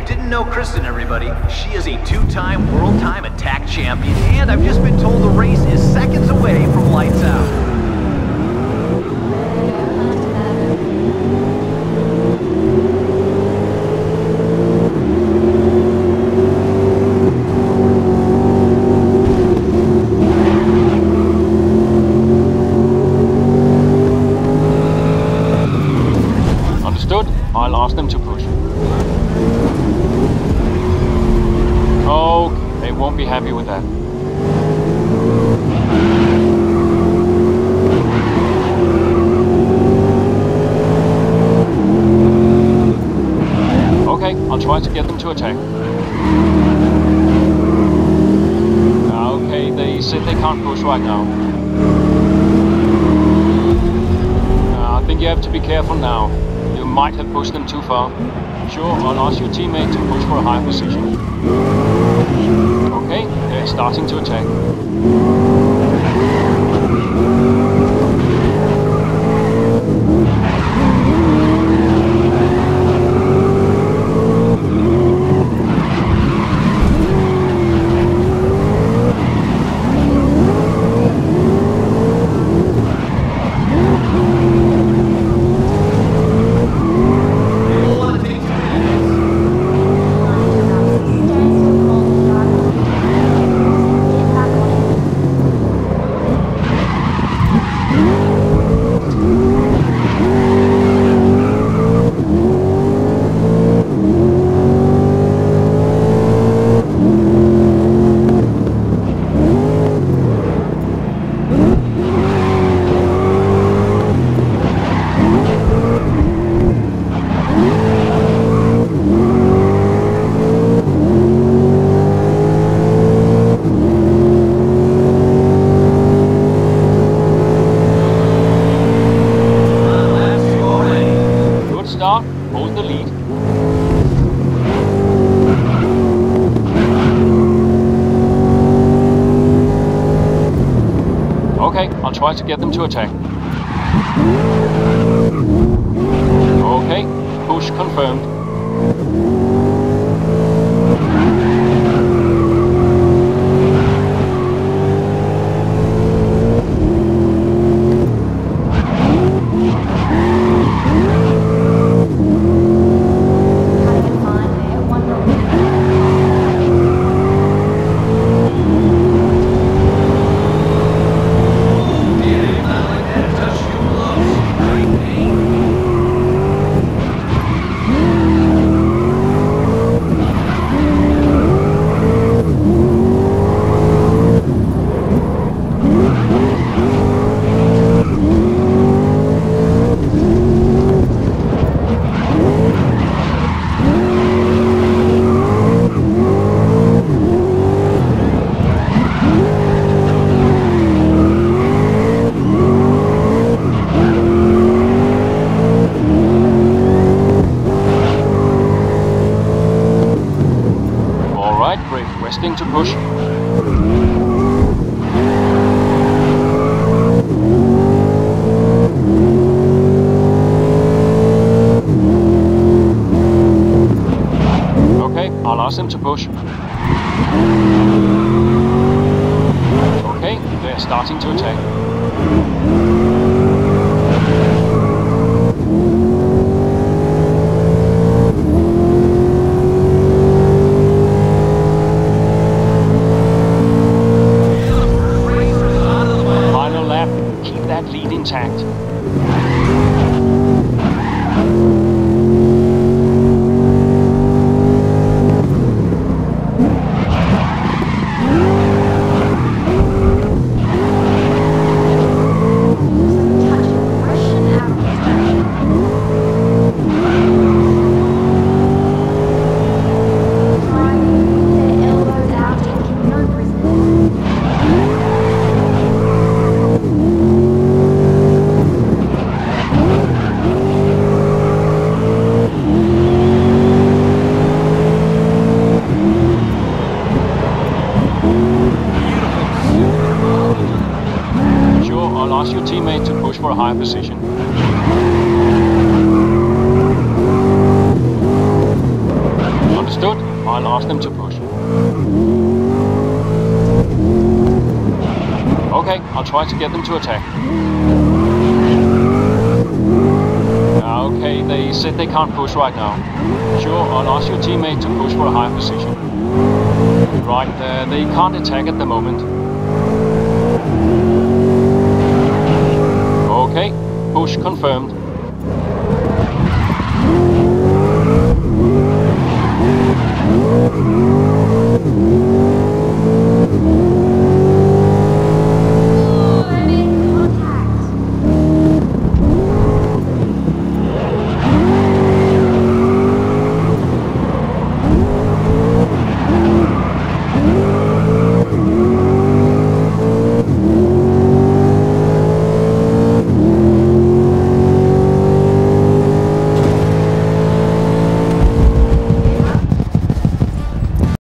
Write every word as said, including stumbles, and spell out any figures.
didn't know Kristen, everybody, she is a two-time World Time Attack champion, and I've just been told the race is seconds away from lights out. I'll ask them to push. Okay, they won't be happy with that. Okay, I'll try to get them to attack. Okay, they said they can't push right now. Uh, I think you have to be careful now. You might have pushed them too far. Sure, I'll ask your teammate to push for a high position. Okay, they're starting to attack. Hold the lead. Okay, I'll try to get them to attack. Okay, push confirmed. Resting to push. Okay, I'll ask them to push. Okay, they're starting to attack. Lead intact. Ask your teammate to push for a higher position. Understood. I'll ask them to push. Okay, I'll try to get them to attack. Okay, they said they can't push right now. Sure, I'll ask your teammate to push for a higher position. Right, uh, they can't attack at the moment. Okay, push confirmed.